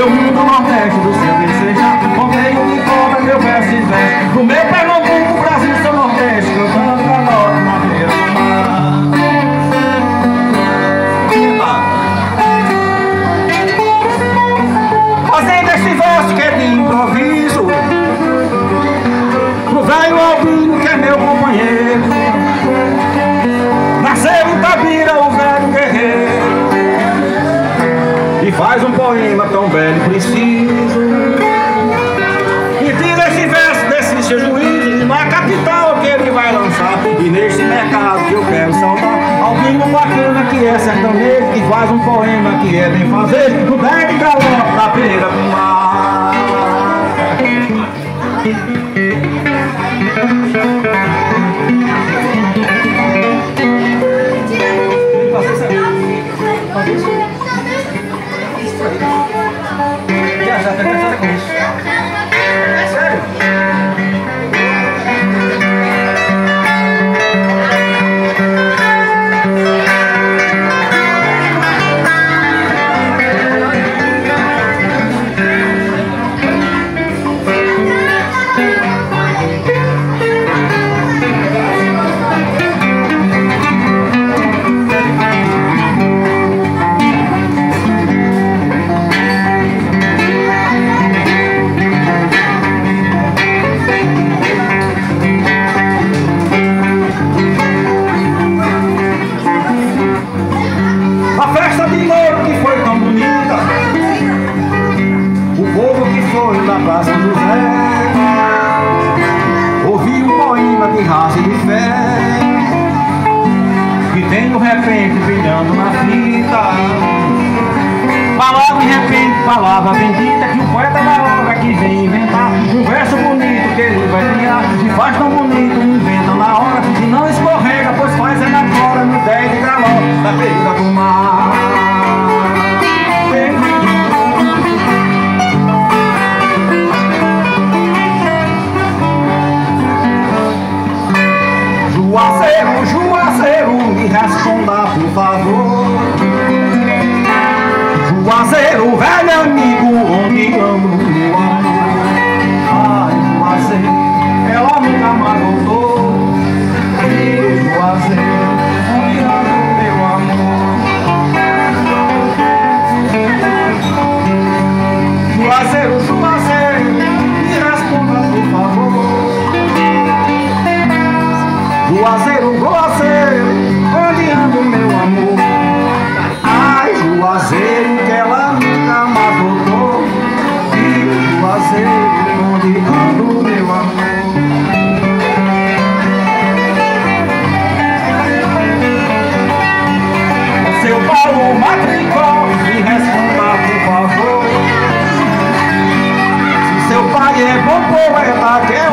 Rio do Nordeste, do seu desejar, bombeio de cobra, meu verso e veste. No meu Pernambuco, Brasil, seu Nordeste, cantando galope na beira do mar. Fazendo este verso que é de improviso, pro velho Albino que é meu companheiro. Nasceu em Tabira o velho guerreiro, e faz um poema tão belo e preciso, e diz esse verso desse seu juízo, na capital que ele vai lançar, e neste mercado que eu quero saudar. Albino bacana que é sertanejo, que faz um poema que é bem fazer, no velho galope na beira do mar. Já tá pensando com isso? É sério? Praça José, ouvi um poema de raça e de fé, que tem de repente brilhando na fita, palavra de repente, palavra bendita, que o poeta da hora que vem inventar um verso bonito que ele vai criar, e faz tão bonito, inventa na hora, e não escorrega, pois faz é na flora, no 10 de galope da beira do mar. Juazeiro, Juazeiro, me responda por favor. Juazeiro, velho amigo, onde amo meu amor. Ai, Juazeiro, ela nunca mais voltou. E Juazeiro, onde amo meu amor. Juazeiro, Juazeiro, me responda por favor. Juazeiro, Juazeiro, onde anda o meu amor? Ai, Juazeiro, que ela nunca mais voltou. E Juazeiro, onde anda o meu amor? Seu Paulo Matricó, me responda por favor. Se seu pai é bom poeta,